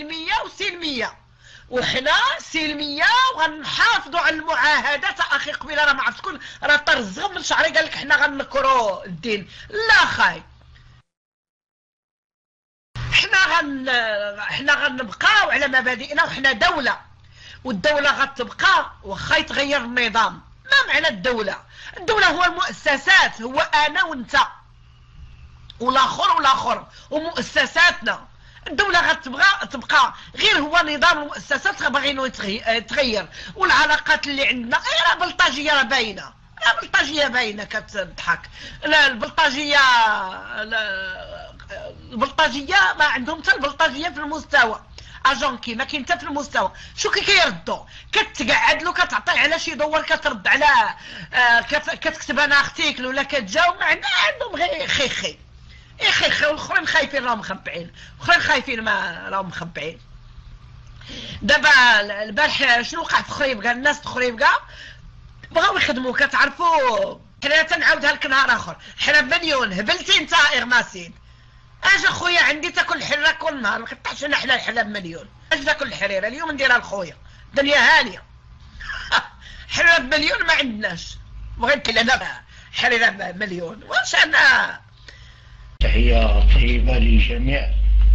علميه وسلميه، وحنا سلميه وغنحافظوا على المعاهدات. اخي قبيله راه ما عرفت شكون راه طرزغ من شعري قال لك حنا غنكروا الدين. لا خاي، حنا غنبقاو على مبادئنا، وحنا دوله، والدوله غتبقى واخا يتغير النظام. ما معنى الدوله؟ الدوله هو المؤسسات، هو انا وانت والاخر ومؤسساتنا. الدوله غتبقى غير هو نظام المؤسسات باغينو يتغير. والعلاقات اللي عندنا راه بلطاجيه، راه باينه، راه بلطاجيه باينه كتضحك. لا البلطاجيه ما عندهم حتى البلطاجيه في المستوى. اجونكي ما كاين حتى في المستوى. شو كيردوا؟ كتقعد له كتعطيه على شي دور، كترد على كتكتب انا ارتيكل ولا كتجاوب. ما عندهم غير خيخي والاخرين خايفين راهم مخبعين، الاخرين خايفين ما راهم مخبعين. دابا البارح شنو وقع في خريبكا؟ الناس في خريبكا بغاو يخدموا. كتعرفوا حنا تنعاودها لك نهار اخر، حنا بمليون. هبلتي انت اغماسين؟ اجا خويا عندي تاكل الحريره كل نهار، ما كطيحش انا حلال حلا بمليون. اجي تاكل الحريره اليوم نديرها لخويا، الدنيا هانيه. حريره بمليون ما عندناش، بغيت لنا حريره بمليون. واش انا تحية طيبة للجميع.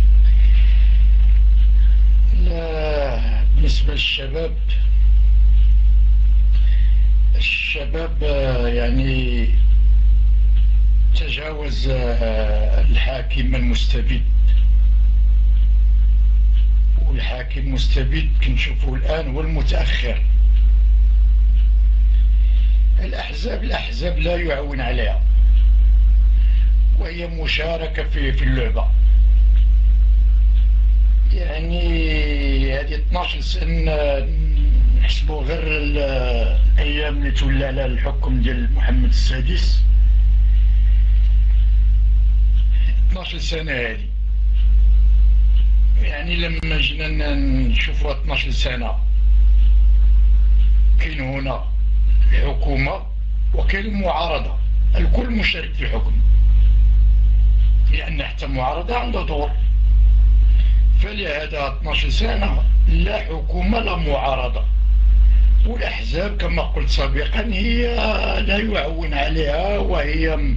بالنسبة للشباب، الشباب يعني تجاوز الحاكم المستبد، والحاكم المستبد كنشوفوه الآن هو المتأخر. الأحزاب لا يعون عليها، وهي مشاركة في اللعبة. يعني هذه 12 سنة نحسبوا غير الأيام اللي تولى على الحكم ديال محمد السادس. 12 سنة هذه، يعني لما جينا نشوفوا 12 سنة كاين هنا الحكومة وكاين المعارضة، الكل مشارك في الحكم، لأن حتى المعارضة عنده دور. فلهذا 12 سنة لا حكومة لا معارضة، والأحزاب كما قلت سابقا هي لا يعون عليها، وهي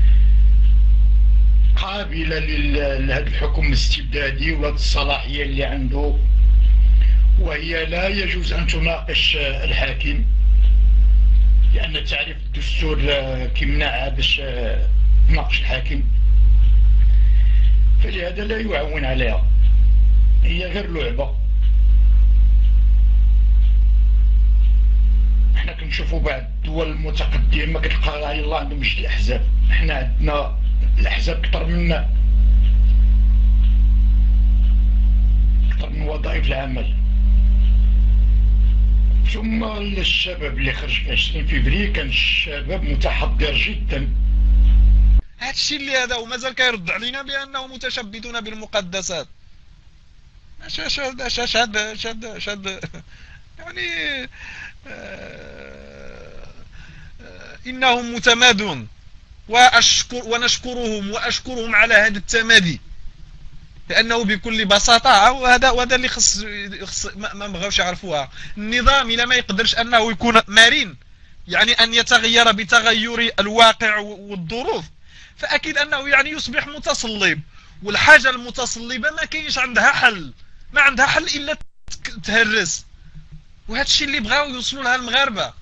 قابلة لهذا الحكم الاستبدادي وهذه الصلاحية اللي عنده، وهي لا يجوز أن تناقش الحاكم، لأن تعريف الدستور كيمنعها باش تناقش الحاكم. فلهذا لا يعون عليها، هي غير لعبة. احنا كنشوفوا بعض الدول المتقدمة كتلقى يلاه عندهم شي الأحزاب، احنا عندنا الأحزاب كتر منا، كتر من وظائف العمل. ثم الشباب اللي خرج في 20 فبراير كان الشباب متحضر جدا. هادشي اللي هذا ومازال كيرد علينا بأنه متشبثون بالمقدسات. شاد يعني إنهم متمادون، وأشكرهم على هذا التمادي، لأنه بكل بساطة وهذا اللي خص ما بغاوش يعرفوها. النظام إلا ما يقدرش أنه يكون مرن، يعني أن يتغير بتغير الواقع والظروف، فأكيد أنه يعني يصبح متصلب. والحاجة المتصلبة ما كاينش عندها حل، ما عندها حل إلا تهرس. وهذا الشيء اللي بغاو يوصلوا لها المغاربة.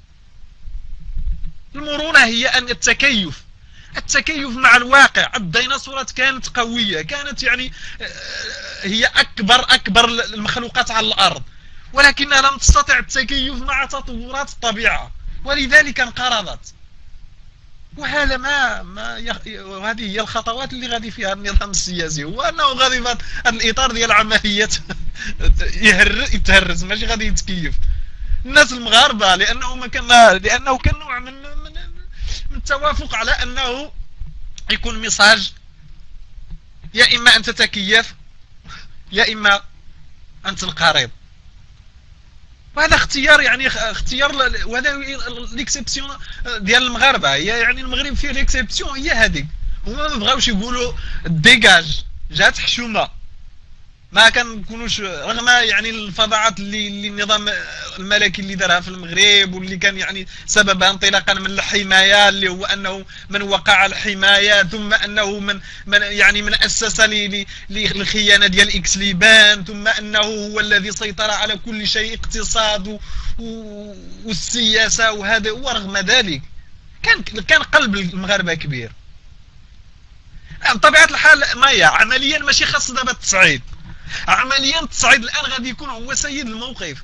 المرونة هي أن التكيف مع الواقع. الديناصورات كانت قوية، كانت يعني هي أكبر المخلوقات على الأرض، ولكنها لم تستطع التكيف مع تطورات الطبيعة، ولذلك انقرضت. وهذا وهذه هي الخطوات اللي غادي فيها النظام السياسي، هو أنه غادي في هذا الإطار ديال العمليات يتهرس، ماشي غادي يتكيف. الناس المغاربة لأنه كان نوع من التوافق على أنه يكون ميساج، يا إما أن تتكيف يا إما أن تنقرض. وهذا اختيار، يعني اختيار، وهذا ليكسيبسيون ديال المغاربه. هي يعني المغرب فيه ليكسيبسيون هي هذيك. هما ما بغاوش يقولوا ديجاج، جات حشومه، ما كنكونوش رغم يعني الفظاعات اللي النظام الملكي اللي دارها في المغرب، واللي كان يعني سببها انطلاقا من الحمايه، اللي هو انه من وقع الحمايه، ثم انه من اسس للخيانه ديال اكس ليبان، ثم انه هو الذي سيطر على كل شيء، اقتصاد والسياسه وهذا. ورغم ذلك كان قلب المغاربه كبير. بطبيعه الحال مايا عمليا ماشي خاص دابا التصعيد، عمليا التصعيد الان غادي يكون هو سيد الموقف،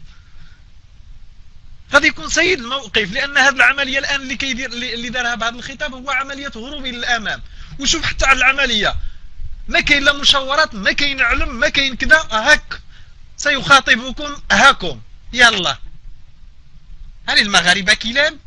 غادي يكون سيد الموقف، لان هذه العمليه الان اللي كيدير اللي دارها بهذا الخطاب هو عمليه هروب الى الامام. وشوف حتى على العمليه ما كاين لا مشاورات، ما كاين علم، ما كاين كذا، هاك سيخاطبكم هاكم يلا. هل المغاربه كلاب؟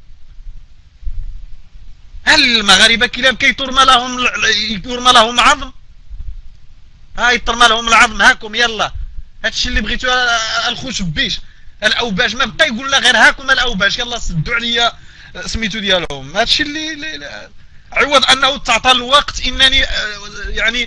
هل المغاربه كلاب كيترمى لهم عظم؟ هاي يترمى لهم العظم هاكم يلا. هادشي اللي بغيتو الخوش بيش الاوباش، ما بقى يقول لا غير هاكم الاوباش يلا سدوا عليا سميتو ديالهم. هادشي اللي عوض انه تعطى الوقت. انني يعني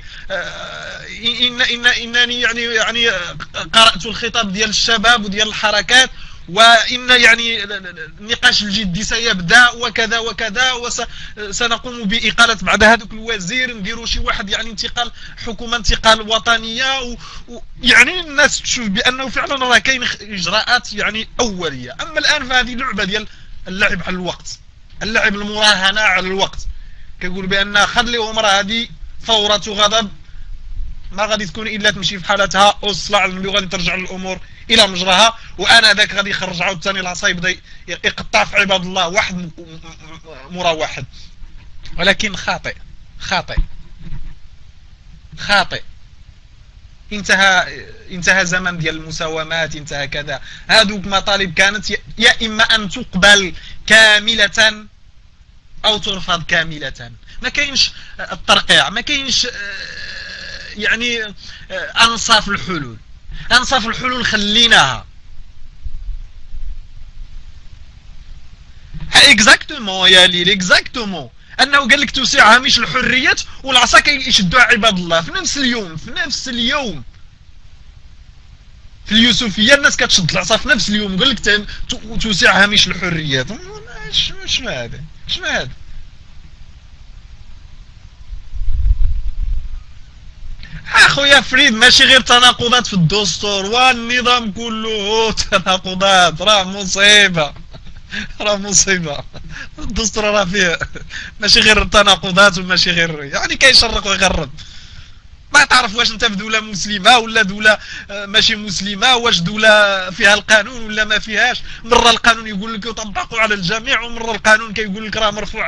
انني يعني قرات الخطاب ديال الشباب وديال الحركات، وان يعني النقاش الجدي سيبدا وكذا وكذا، وسنقوم باقاله بعد هذوك الوزير، نديروا شي واحد يعني انتقال حكومه انتقال وطنيه، يعني الناس تشوف بانه فعلا راه كاين اجراءات يعني اوليه. اما الان فهذه لعبه ديال اللعب على الوقت، اللعب المراهنه على الوقت. كيقول بان خليهم راه هذه ثوره غضب ما غادي تكون الا تمشي في حالتها وصلع غادي ترجع الامور الى مجراها، وانا ذاك غادي يخرج عاوتاني العصا يبدا يقطع في عباد الله واحد مورا واحد. ولكن خاطئ خاطئ خاطئ. انتهى زمن ديال المساومات، انتهى كذا. هذوك مطالب كانت يا اما ان تقبل كامله او ترفض كامله. ما كاينش الترقيع، ما كاينش يعني انصاف الحلول. انصاف الحلول خليناها اكزاكتومون يا ليل، اكزاكتومون انه قال لك توسيع هامش الحريات والعصا كيشدوها عباد الله في نفس اليوم. في اليوسفيه الناس كتشد العصا في نفس اليوم، قال لك توسيع هامش الحريات. شنو هذا؟ شنو هذا؟ اخويا فريد ماشي غير تناقضات في الدستور والنظام كله تناقضات، راه مصيبه، راه مصيبه. الدستور راه فيه ماشي غير تناقضات وماشي غير يعني كيشرق ويغرب. ما تعرف واش انت في دوله مسلمه ولا دوله ماشي مسلمه، واش دوله فيها القانون ولا ما فيهاش. مره القانون يقول لك يطبق على الجميع، ومره القانون كيقول لك راه مرفوع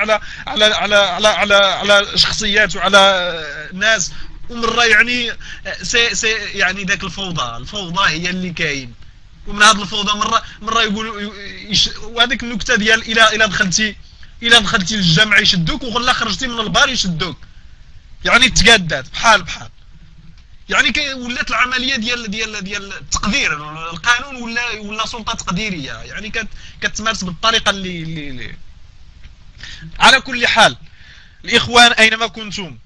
على شخصيات وعلى ناس، ومره يعني يعني ذاك الفوضى هي اللي كاين. ومن هذه الفوضى مره يقولوا وهذيك النكته ديال الى دخلتي للجامع يشدوك، ولا خرجتي من البار يشدوك، يعني تقادات بحال يعني ولات العمليه ديال التقدير. القانون ولا سلطه تقديريه، يعني كتمارس بالطريقه اللي على كل حال. الاخوان اينما كنتم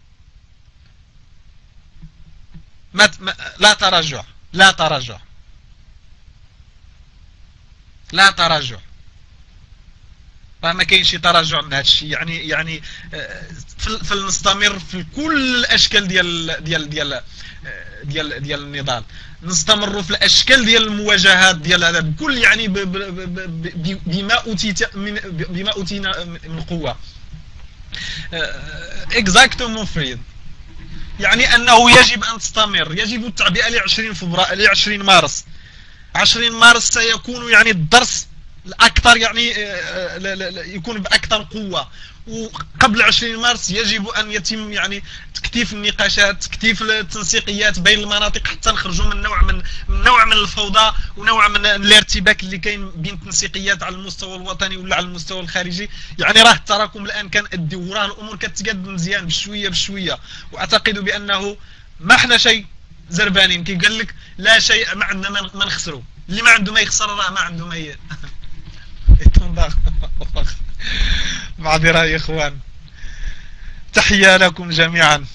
لا تراجع، لا تراجع، لا تراجع. ما كاينش شي تراجع من هذا الشيء. يعني فلنستمر في كل الاشكال ديال النضال، نستمروا في الاشكال ديال المواجهات ديال هذا بكل يعني بما اوتينا من قوه. اكزاكتومون فريد، يعني انه يجب ان تستمر، يجب التعبئه ل 20 فبراير ل 20 مارس. 20 مارس سيكون يعني الدرس الاكثر، يعني يكون باكثر قوه. وقبل 20 مارس يجب ان يتم يعني تكثيف النقاشات، تكثيف التنسيقيات بين المناطق، حتى نخرجوا من نوع من الفوضى ونوع من الارتباك اللي كاين بين التنسيقيات على المستوى الوطني ولا على المستوى الخارجي. يعني راه التراكم الان كنأدي، وراه الامور كتقاد مزيان بشويه بشويه. واعتقد بانه ما حنا شيء زربانين. كيقال لك لا شيء ما عندنا ما نخسروا، اللي ما عنده ما يخسر راه ما عنده ما معذرة يا اخوان، تحية لكم جميعا.